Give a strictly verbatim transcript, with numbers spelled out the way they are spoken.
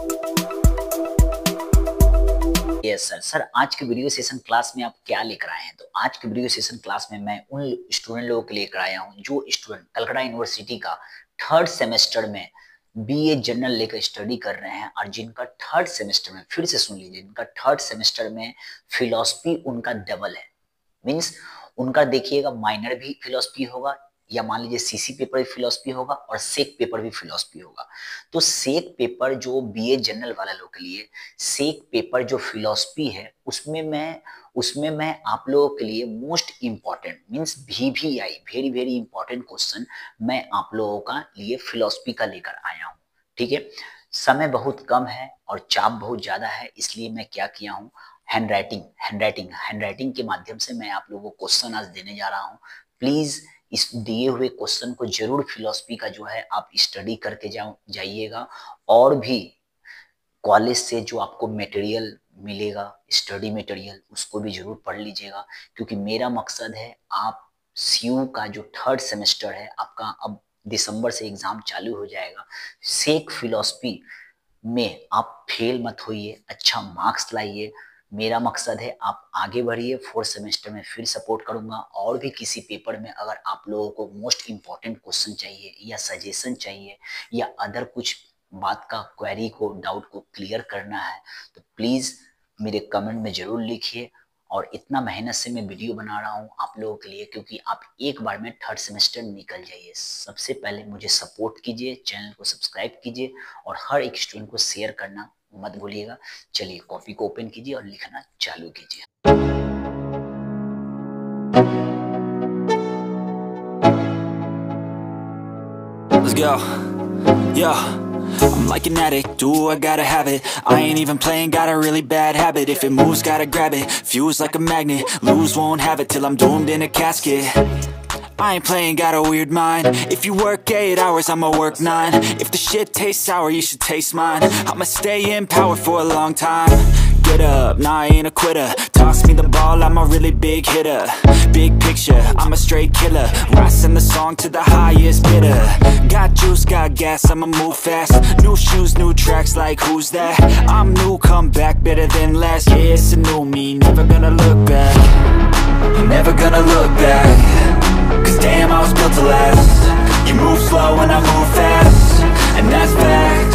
Yes sir sir आज के video session class में आप क्या लेकर आए हैं? तो आज के वीडियो सेशन क्लास में मैं उन स्टूडेंट लोगों के लिए लेकर आया हूं जो स्टूडेंट कलकत्ता यूनिवर्सिटी का थर्ड सेमेस्टर में बीए जनरल लेकर स्टडी कर रहे हैं और जिनका थर्ड सेमेस्टर में, फिर से सुन लीजिए, जिनका थर्ड सेमेस्टर में फिलॉसफी उनका डबल है। मीन्स उनका देखिएगा माइनर भी फिलॉसफी होगा या मान लीजिए सीसी पेपर भी फिलॉसफी होगा और सेक पेपर भी फिलॉसफी होगा। तो सेक पेपर जो बीए जनरल वाला लोग के लिए, सेक पेपर जो फिलॉसफी है उसमें मैं उसमें मैं आप लोगों के लिए most important means V V I very very important question मैं आप लोगों का लिए फिलॉसफी का लेकर आया हूँ। ठीक है, समय बहुत कम है और चाप बहुत ज्यादा है, इसलिए मैं क्या किया हूँ, handwriting handwriting handwriting के माध्यम से मैं आप लोगों को क्वेश्चन आज देने जा रहा हूँ। प्लीज इस दिए हुए क्वेश्चन को जरूर फिलॉसफी का जो है आप स्टडी करके जाओ जाइएगा और भी कॉलेज से जो आपको मटेरियल मिलेगा, स्टडी मटेरियल, उसको भी जरूर पढ़ लीजिएगा, क्योंकि मेरा मकसद है आप सीयू का जो थर्ड सेमेस्टर है आपका अब दिसंबर से एग्जाम चालू हो जाएगा, सेक फिलॉसफी में आप फेल मत होइए, अच्छा मार्क्स लाइए। मेरा मकसद है आप आगे बढ़िए, फोर्थ सेमेस्टर में फिर सपोर्ट करूंगा और भी किसी पेपर में अगर आप लोगों को मोस्ट इम्पॉर्टेंट क्वेश्चन चाहिए या सजेशन चाहिए या अदर कुछ बात का क्वेरी को, डाउट को क्लियर करना है तो प्लीज मेरे कमेंट में जरूर लिखिए। और इतना मेहनत से मैं वीडियो बना रहा हूँ आप लोगों के लिए क्योंकि आप एक बार में थर्ड सेमेस्टर निकल जाइए। सबसे पहले मुझे सपोर्ट कीजिए, चैनल को सब्सक्राइब कीजिए और हर एक स्टूडेंट को शेयर करना मत भूलिएगा। चलिए कॉपी को ओपन कीजिए और लिखना चालू कीजिए। Let's go. Yeah. I'm like an addict, do I gotta have it. I ain't even playing, got a really bad habit. If it moves, gotta grab it, fuse like a magnet. Lose, won't have it till I'm doomed in a casket. I ain't playing, got a weird mind. If you work eight hours, I'ma work nine. If the shit tastes sour, you should taste mine. I'ma stay in power for a long time. Get up, nah, I ain't a quitter. Toss me the ball, I'm a really big hitter. Big picture, I'm a straight killer. Rising the song to the highest bidder. Got juice, got gas, I'ma move fast. New shoes, new tracks, like who's that? I'm new, come back, better than last. Yeah, it's a new me, never gonna look back. Never gonna look back. Cause damn, I was built to last. You move slow and I move fast, and that's fact.